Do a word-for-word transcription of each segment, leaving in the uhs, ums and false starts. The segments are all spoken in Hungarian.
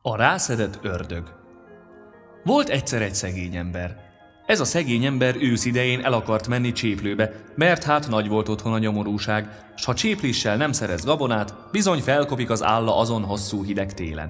A rászedett ördög. Volt egyszer egy szegény ember. Ez a szegény ember ősz idején el akart menni cséplőbe, mert hát nagy volt otthon a nyomorúság, s ha csépléssel nem szerez gabonát, bizony felkopik az álla azon hosszú hideg télen.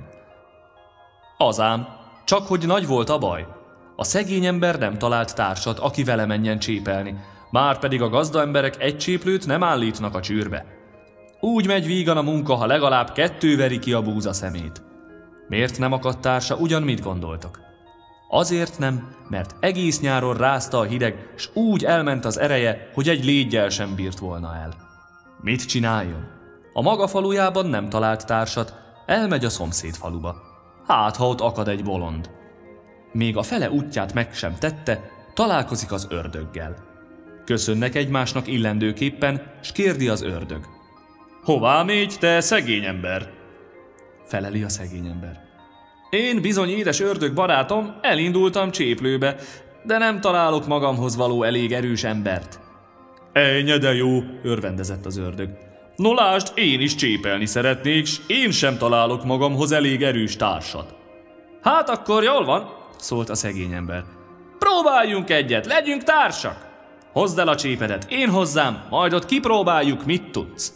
Azám, csak hogy nagy volt a baj. A szegény ember nem talált társat, aki vele menjen csépelni, már pedig a gazda emberek egy cséplőt nem állítnak a csűrbe. Úgy megy vígan a munka, ha legalább kettő veri ki a búza szemét. Miért nem akadt társa, ugyan mit gondoltok? Azért nem, mert egész nyáron rázta a hideg, s úgy elment az ereje, hogy egy légyel sem bírt volna el. Mit csináljon? A maga falujában nem talált társat, elmegy a szomszéd faluba. Hát, ha ott akad egy bolond. Még a fele útját meg sem tette, találkozik az ördöggel. Köszönnek egymásnak illendőképpen, s kérdi az ördög. Hová mégy, te szegény ember? Feleli a szegény ember. Én bizony, édes ördög barátom, elindultam cséplőbe, de nem találok magamhoz való elég erős embert. Ejnye de jó, örvendezett az ördög. No lásd, én is csépelni szeretnék, s én sem találok magamhoz elég erős társat. Hát akkor jól van, szólt a szegény ember. Próbáljunk egyet, legyünk társak! Hozd el a csépedet, én hozzám, majd ott kipróbáljuk, mit tudsz.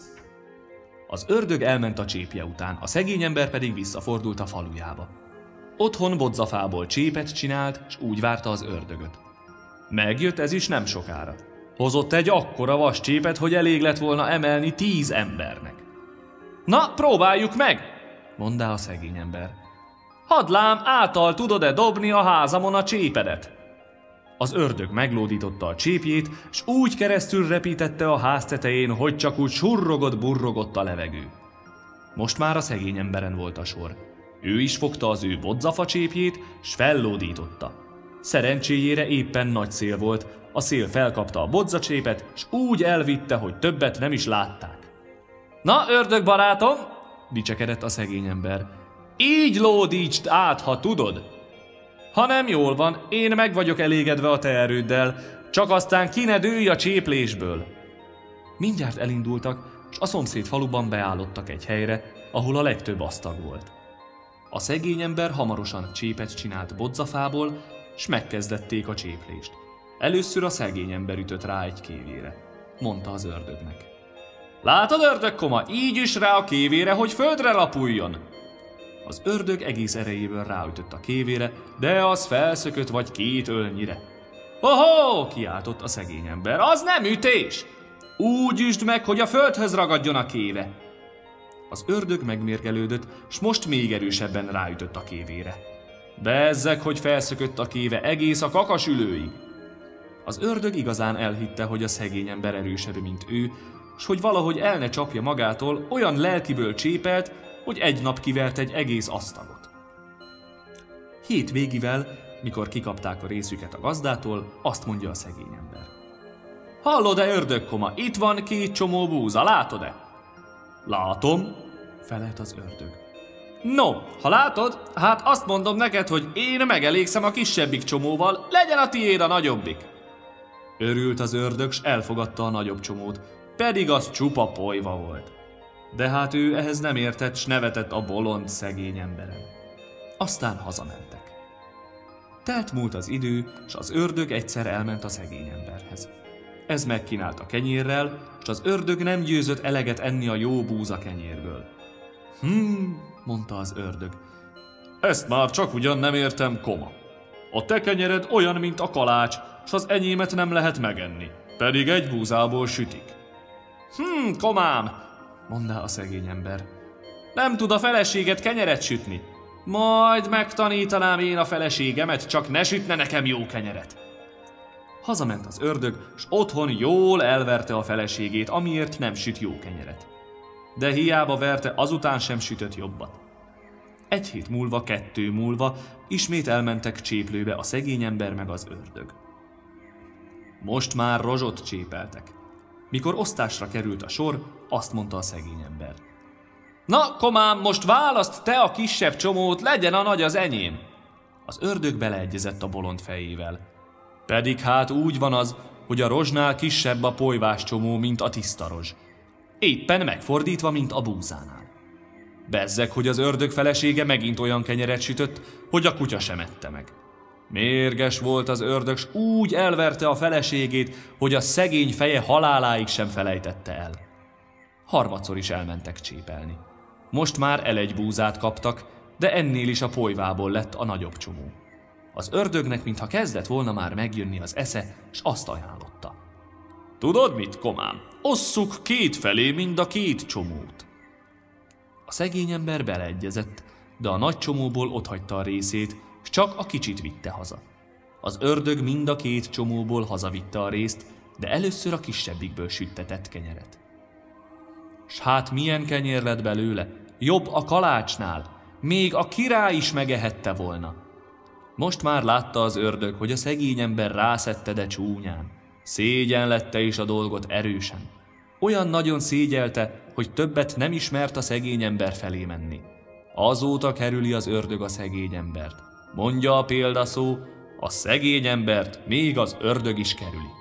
Az ördög elment a csépje után, a szegény ember pedig visszafordult a falujába. Otthon bodzafából csépet csinált, s úgy várta az ördögöt. Megjött ez is nem sokára. Hozott egy akkora vas csépet, hogy elég lett volna emelni tíz embernek. Na, próbáljuk meg, mondta a szegény ember. Hadd lám, által tudod-e dobni a házamon a csépedet? Az ördög meglódította a csépjét, s úgy keresztül repítette a ház tetején, hogy csak úgy surrogott-burrogott a levegő. Most már a szegény emberen volt a sor. Ő is fogta az ő bodzafa csépjét, s fellódította. Szerencséjére éppen nagy szél volt, a szél felkapta a bodzacsépet, s úgy elvitte, hogy többet nem is látták. Na, ördög barátom, dicsekedett a szegény ember, így lódítsd át, ha tudod. Ha nem, jól van, én meg vagyok elégedve a te erőddel, csak aztán ki ne dőlj a cséplésből. Mindjárt elindultak, s a szomszéd faluban beállottak egy helyre, ahol a legtöbb asztag volt. A szegény ember hamarosan csépet csinált bodzafából, s megkezdették a cséplést. Először a szegény ember ütött rá egy kévére, mondta az ördögnek. Látod, ördögkoma, így is rá a kévére, hogy földre lapuljon. Az ördög egész erejéből ráütött a kévére, de az felszökött vagy két ölnyire. Ohó, kiáltott a szegény ember, az nem ütés! Úgy üsd meg, hogy a földhöz ragadjon a kéve. Az ördög megmérgelődött, s most még erősebben ráütött a kévére. Bezzeg, hogy felszökött a kéve egész a kakasülőig. Az ördög igazán elhitte, hogy a szegény ember erősebb, mint ő, s hogy valahogy el ne csapja magától, olyan lelkiből csépelt, hogy egy nap kivert egy egész asztagot. Hét végivel, mikor kikapták a részüket a gazdától, azt mondja a szegény ember. Hallod-e, ördögkoma, itt van két csomó búza, látod-e? Látom, felelt az ördög. No, ha látod, hát azt mondom neked, hogy én megelégszem a kisebbik csomóval, legyen a tiéd a nagyobbik. Örült az ördög, s elfogadta a nagyobb csomót, pedig az csupa polyva volt. De hát ő ehhez nem értett, s nevetett a bolond szegény emberen. Aztán hazamentek. Telt múlt az idő, s az ördög egyszer elment a szegény emberhez. Ez megkínálta kenyérrel, s az ördög nem győzött eleget enni a jó búza kenyérből. Hmm, mondta az ördög. Ezt már csak ugyan nem értem, koma. A te kenyered olyan, mint a kalács, s az enyémet nem lehet megenni, pedig egy búzából sütik. Hmm, komám, mondta a szegény ember. Nem tud a feleséget kenyeret sütni. Majd megtanítanám én a feleségemet, csak ne sütne nekem jó kenyeret. Hazament az ördög, s otthon jól elverte a feleségét, amiért nem süt jó kenyeret. De hiába verte, azután sem sütött jobbat. Egy hét múlva, kettő múlva ismét elmentek cséplőbe a szegény ember meg az ördög. Most már rozsot csépeltek. Mikor osztásra került a sor, azt mondta a szegény ember. Na, komám, most választ te a kisebb csomót, legyen a nagy az enyém. Az ördög beleegyezett a bolond fejével. Pedig hát úgy van az, hogy a rozsnál kisebb a polyvás csomó, mint a tiszta rozs. Éppen megfordítva, mint a búzánál. Bezzeg, hogy az ördög felesége megint olyan kenyeret sütött, hogy a kutya sem ette meg. Mérges volt az ördög, s úgy elverte a feleségét, hogy a szegény feje haláláig sem felejtette el. Harmadszor is elmentek csépelni. Most már elegy búzát kaptak, de ennél is a polyvából lett a nagyobb csomó. Az ördögnek, mintha kezdett volna már megjönni az esze, s azt ajánlotta. Tudod mit, komám? Osszuk két felé mind a két csomót. A szegény ember beleegyezett, de a nagy csomóból otthagyta a részét, s csak a kicsit vitte haza. Az ördög mind a két csomóból hazavitte a részt, de először a kisebbikből süttetett kenyeret. S hát milyen kenyér lett belőle? Jobb a kalácsnál, még a király is megehette volna. Most már látta az ördög, hogy a szegény ember rászedte, de csúnyán. Szégyenlette is a dolgot erősen. Olyan nagyon szégyelte, hogy többet nem ismert a szegény ember felé menni. Azóta kerüli az ördög a szegény embert. Mondja a példaszó, a szegény embert még az ördög is kerüli.